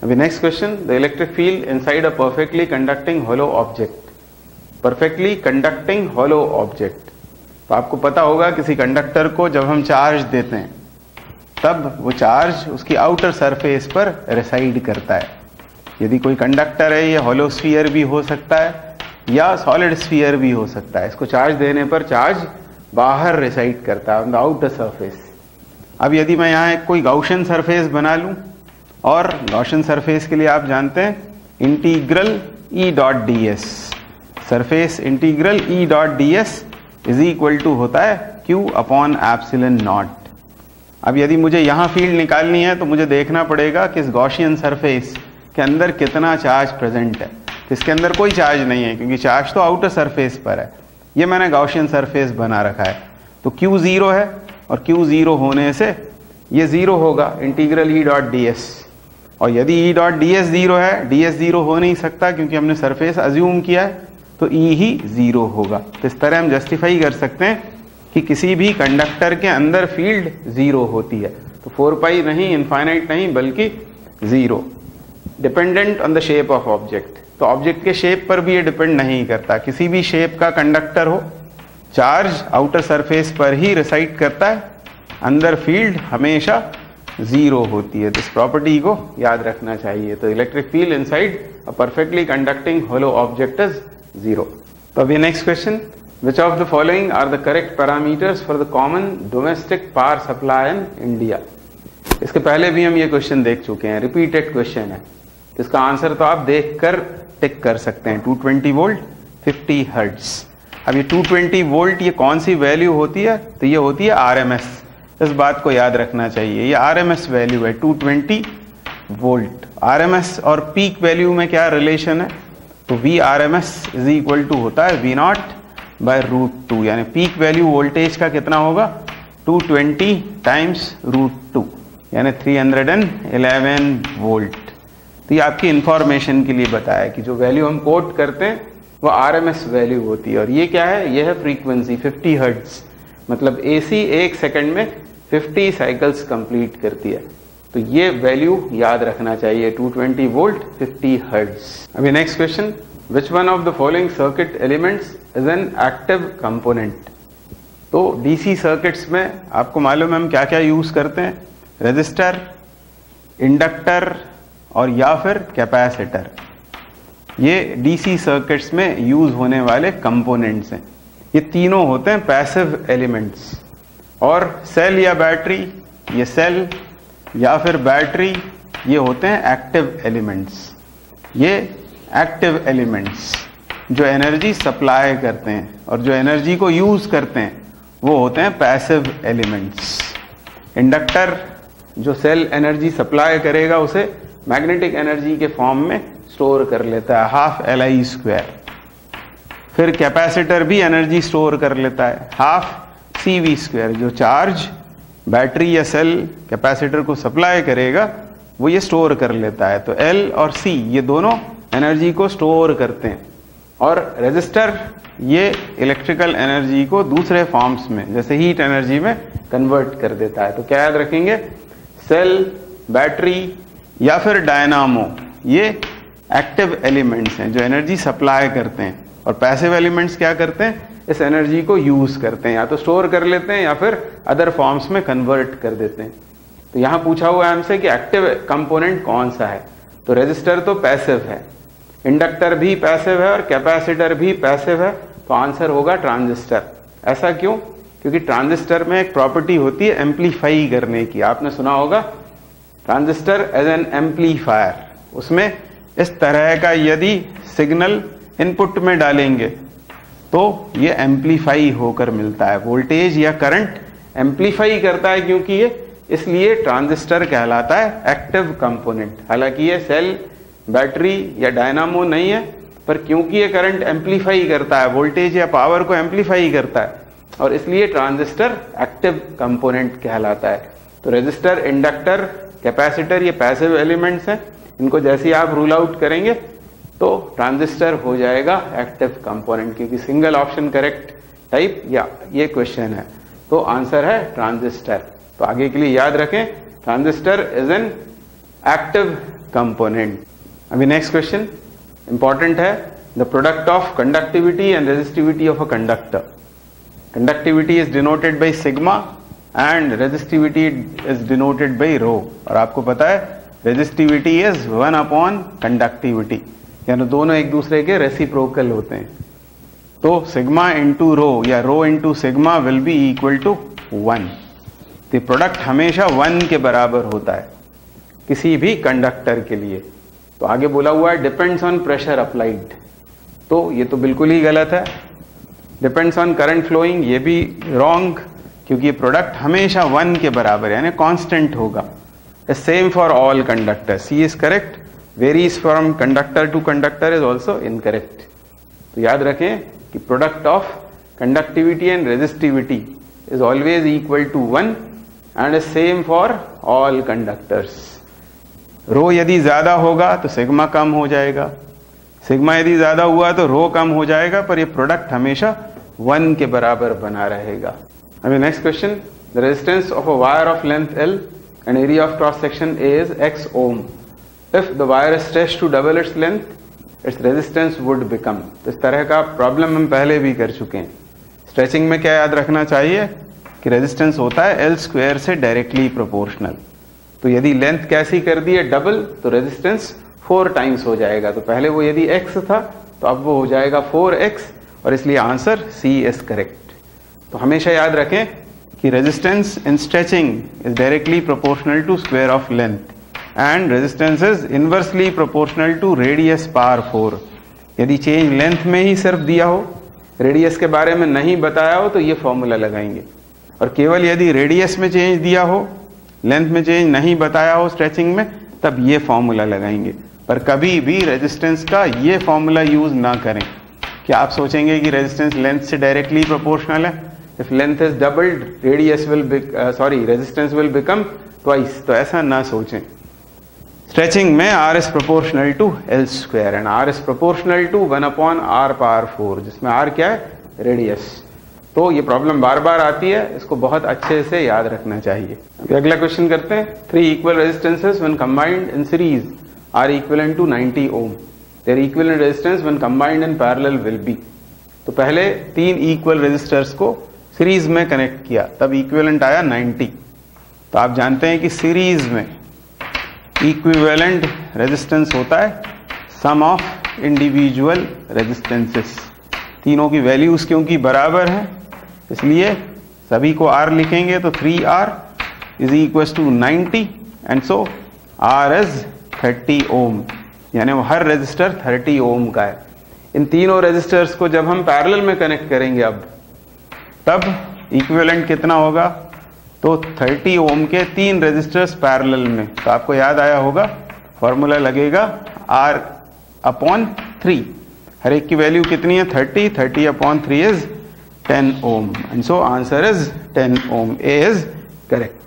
अभी next question, the electric field inside a perfectly conducting hollow object. Perfectly conducting hollow object, तो आपको पता होगा किसी कंडक्टर को जब हम चार्ज देते हैं तब वो चार्ज उसकी आउटर सरफेस पर रेसाइड करता है। यदि कोई कंडक्टर है, ये होलो स्फीयर भी हो सकता है या सॉलिड स्फीयर भी हो सकता है, इसको चार्ज देने पर चार्ज बाहर रेसाइड करता है ऑन द आउटर सरफेस। अब यदि मैं यहाँ एक कोई गॉसियन सरफेस बना लूँ, और गॉसियन सरफेस के लिए आप जानते हैं integral E dot D S, surface integral E dot D S is equal to होता है क्यू अपॉन एप्सिलॉन नॉट। अब यदि मुझे यहाँ फील्ड निकालनी है तो मुझे देखना पड़ेगा कि इस गॉसियन सरफेस के अंदर कितना चार्ज प्रेजेंट है। इसके अंदर कोई चार्ज नहीं है क्योंकि चार्ज तो आउटर सरफेस पर है। ये मैंने गॉसियन सरफेस बना रखा है, तो Q जीरो है और Q जीरो होने से ये जीरो होगा integral E dot D S. और यदि E dot D S zero है, डी एस जीरो हो नहीं सकता क्योंकि हमने सरफेस अज्यूम किया है, तो ई ही जीरो होगा। तो इस तरह हम जस्टिफाई कर सकते हैं कि किसी भी कंडक्टर के अंदर फील्ड जीरो होती है। तो 4 पाई नहीं, इनफाइनाइट नहीं, बल्कि zero, dependent on the shape of object. तो ऑब्जेक्ट के शेप पर भी ये डिपेंड नहीं करता, किसी भी शेप का कंडक्टर हो, चार्ज आउटर सरफेस पर ही रिसाइड करता है, अंदर फील्ड हमेशा जीरो होती है। तो इस प्रॉपर्टी को याद रखना चाहिए। तो electric field inside a perfectly conducting hollow object is zero. तो अभी next question, which of the following are the correct parameters for the common domestic power supply in India. इसके पहले भी हम ये क्वेश्चन देख चुके हैं, रिपीटेड क्वेश्चन है। तो इसका आंसर तो आप देखकर टिक कर सकते हैं, 220 वोल्ट 50 हर्ट्ज। अब ये 220 वोल्ट ये कौन सी वैल्यू होती है? तो ये होती है आरएमएस। इस बात को याद रखना चाहिए, ये आरएमएस वैल्यू है 220 वोल्ट। आरएमएस और पीक वैल्यू में क्या रिलेशन है? तो V RMS is equal to होता है वी नॉट बाय रूट 2, यानी पीक वैल्यू वोल्टेज का कितना होगा? 220 टाइम्स रूट 2, यानी 311 वोल्ट। तो ये आपकी इंफॉर्मेशन के लिए बताया कि जो वैल्यू हम कोट करते हैं वो आरएमएस वैल्यू होती है। और ये क्या है? ये है फ्रीक्वेंसी 50 हर्ट्ज, मतलब एसी 1 सेकंड में 50 साइकिल्स कंप्लीट करती है। तो ये वैल्यू याद रखना चाहिए, 220 वोल्ट 50 हर्ट्ज। अभी next question, which one of the following circuit elements is an active component. तो डीसी सर्किट्स में आपको मालूम है हम क्या क्या यूज करते हैं? रेजिस्टर, इंडक्टर और या फिर कैपेसिटर। ये डीसी सर्किट्स में यूज होने वाले कंपोनेंट्स हैं। ये तीनों होते हैं पैसिव एलिमेंट्स। और सेल या बैटरी, ये सेल या फिर बैटरी, ये होते हैं एक्टिव एलिमेंट्स। ये एक्टिव एलिमेंट्स जो एनर्जी सप्लाई करते हैं और जो एनर्जी को यूज करते हैं वो होते हैं पैसिव एलिमेंट्स। इंडक्टर जो सेल एनर्जी सप्लाई करेगा उसे मैग्नेटिक एनर्जी के फॉर्म में स्टोर कर लेता है, हाफ Li²। फिर कैपेसिटर भी एनर्जी स्टोर कर लेता है, हाफ CV²। जो चार्ज बैटरी या सेल कैपेसिटर को सप्लाई करेगा वो ये स्टोर कर लेता है। तो L और C ये दोनों एनर्जी को स्टोर करते हैं। और रेजिस्टर ये इलेक्ट्रिकल एनर्जी को दूसरे फॉर्म्स में जैसे हीट एनर्जी में कन्वर्ट कर देता है। तो क्या याद रखेंगे? सेल, बैटरी या फिर डायनामो ये एक्टिव एलिमेंट्स हैं जो एनर्जी सप्लाई करते हैं। और पैसिव एलिमेंट्स क्या करते हैं? इस एनर्जी को यूज करते हैं, या तो स्टोर कर लेते हैं या फिर अदर फॉर्म्स में कन्वर्ट कर देते हैं। तो यहां पूछा हुआ है हमसे कि एक्टिव कंपोनेंट कौन सा है। तो रेजिस्टर तो पैसिव है, इंडक्टर भी पैसिव है और कैपेसिटर भी पैसिव है। तो आंसर होगा ट्रांजिस्टर। ऐसा क्यों? क्योंकि ट्रांजिस्टर में एक प्रॉपर्टी होती है एम्पलीफाई करने की। आपने सुना होगा ट्रांजिस्टर एज एन एम्पलीफायर। उसमें इस तरह का यदि सिग्नल इनपुट में डालेंगे तो ये एम्पलीफाई होकर मिलता है, वोल्टेज या करंट एम्पलीफाई करता है, क्योंकि ये इसलिए ट्रांजिस्टर कहलाता है एक्टिव कंपोनेंट। हालांकि ये सेल, बैटरी या डायनामो नहीं है, पर क्योंकि ये करंट एम्पलीफाई करता है, वोल्टेज या पावर को एम्पलीफाई करता है, और इसलिए ट्रांजिस्टर एक्टिव कंपोनेंट कहलाता है। तो रेजिस्टर, इंडक्टर, कैपेसिटर ये पैसिव एलिमेंट्स हैं। इनको जैसे ही आप रूल आउट करेंगे तो ट्रांजिस्टर हो जाएगा एक्टिव कंपोनेंट, क्योंकि सिंगल ऑप्शन करेक्ट टाइप या ये क्वेश्चन है। तो आंसर है ट्रांजिस्टर। तो आगे के लिए याद रखें, transistor is an active component. अभी नेक्स्ट क्वेश्चन इंपॉर्टेंट है, the product of conductivity and resistivity of a conductor. Conductivity is denoted by sigma and resistivity is denoted by rho. और आपको पता है रेजिस्टिविटी इज 1 अपॉन कंडक्टिविटी, यानी दोनों एक दूसरे के रेसिप्रोकल होते हैं। तो सिग्मा इंटू रो या rho into sigma will be equal to 1। तो प्रोडक्ट हमेशा 1 के बराबर होता है किसी भी कंडक्टर के लिए। तो आगे बोला हुआ है डिपेंड्स ऑन प्रेशर अप्लाइड, तो ये तो बिल्कुल ही गलत है। डिपेंड्स ऑन करंट फ्लोइंग, ये भी रॉन्ग, क्योंकि ये प्रोडक्ट हमेशा 1 के बराबर यानी कांस्टेंट होगा। Same for all conductor, C is correct. Varies from conductor to conductor is also incorrect. तो याद रखें कि product of conductivity and resistivity is always equal to 1 and same for all conductors. Rho यदि ज्यादा होगा तो sigma कम हो जाएगा, सिग्मा यदि ज्यादा हुआ तो रो कम हो जाएगा, पर ये प्रोडक्ट हमेशा 1 के बराबर बना रहेगा। अभी next question, the resistance of a wire of length L and area of cross section A is X ohm. If the wire is stretched to double its length, its resistance would become। तो इस तरह का problem हम पहले भी कर चुके हैं। स्ट्रेचिंग में क्या याद रखना चाहिए कि रेजिस्टेंस होता है L स्क्वायर से डायरेक्टली प्रोपोर्शनल। तो यदि लेंथ कैसी कर दी है डबल, तो रेजिस्टेंस 4 टाइम्स हो जाएगा। तो पहले वो यदि x था तो अब वो हो जाएगा 4x, और इसलिए आंसर C इज करेक्ट। तो हमेशा याद रखें कि resistance in stretching is directly proportional to square of length and resistance is inversely proportional to radius power 4। यदि चेंज लेंथ में ही सिर्फ दिया हो, रेडियस के बारे में नहीं बताया हो, तो ये फॉर्मूला लगाएंगे। और केवल यदि रेडियस में चेंज दिया हो, लेंथ में चेंज नहीं बताया हो स्ट्रेचिंग में, तब ये फॉर्मूला लगाएंगे। पर कभी भी रेजिस्टेंस का ये फॉर्मूला यूज ना करें। क्या आप सोचेंगे कि रेजिस्टेंस लेंथ से डायरेक्टली प्रोपोर्शनल है? If length is doubled radius will resistance will become twice. तो ऐसा ना सोचें। स्ट्रेचिंग में R is proportional to L square and R is proportional to 1 upon R power 4, जिसमें R क्या है? रेडियस। तो ये प्रॉब्लम बार बार आती है, इसको बहुत अच्छे से याद रखना चाहिए। अभी अगला क्वेश्चन करते हैं। 3 equal resistances when combined in series are equivalent to 90 ohm, there equivalent resistance when combined in parallel will be. तो पहले 3 इक्वल रेजिस्टर्स को सीरीज में कनेक्ट किया, तब इक्विवेलेंट आया 90। तो आप जानते हैं कि सीरीज में इक्विवेलेंट रेजिस्टेंस होता है सम ऑफ इंडिविजुअल रेजिस्टेंसेस। तीनों की वैल्यूज क्योंकि बराबर है, इसलिए सभी को R लिखेंगे। तो 3R is equal to 90 and so R is 30 ohm, यानी वो हर रेजिस्टर 30 ओम का है। इन तीनों रेजिस्टर्स को जब हम पैरेलल में कनेक्ट करेंगे अब, तब इक्विवेलेंट कितना होगा? तो 30 ओम के 3 रेजिस्टर्स पैरेलल में। तो आपको याद आया होगा, फॉर्मूला लगेगा R अपॉन 3। हर एक की वैल्यू कितनी है? 30 upon 3 is 10 ohm and so answer is 10 ohm. A is correct.